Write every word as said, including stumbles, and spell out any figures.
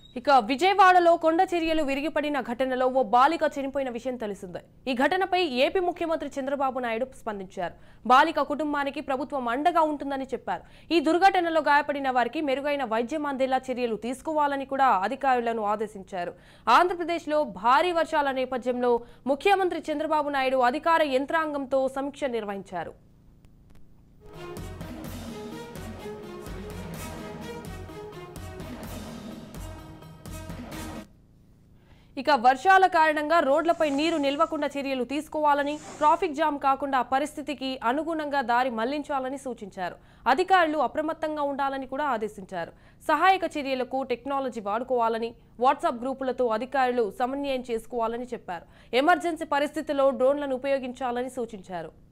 ఇక విజయవాడలో కొండ చర్యలు విరిగిపడిన ఘటనలో ఓ బాలిక చనిపోయిన విషయం తెలిసిందే. ఈ ఘటనపై ఏపీ ముఖ్యమంత్రి చంద్రబాబు నాయుడు స్పందించారు. బాలిక కుటుంబానికి ప్రభుత్వం అండగా ఉంటుందని చెప్పారు. ఈ దుర్ఘటనలో గాయపడిన వారికి మెరుగైన వైద్యం అందేలా చర్యలు తీసుకోవాలని కూడా అధికారులను ఆదేశించారు. ఆంధ్రప్రదేశ్లో భారీ వర్షాల నేపథ్యంలో ముఖ్యమంత్రి చంద్రబాబు నాయుడు అధికార యంత్రాంగంతో సమీక్ష నిర్వహించారు. ఇక వర్షాల కారణంగా రోడ్లపై నీరు నిల్వకుండా చర్యలు తీసుకోవాలని, ట్రాఫిక్ జామ్ కాకుండా పరిస్థితికి అనుగుణంగా దారి మళ్లించాలని సూచించారు. అధికారులు అప్రమత్తంగా ఉండాలని కూడా ఆదేశించారు. సహాయక చర్యలకు టెక్నాలజీ వాడుకోవాలని, వాట్సాప్ గ్రూపులతో అధికారులు సమన్వయం చేసుకోవాలని చెప్పారు. ఎమర్జెన్సీ పరిస్థితుల్లో డ్రోన్లను ఉపయోగించాలని సూచించారు.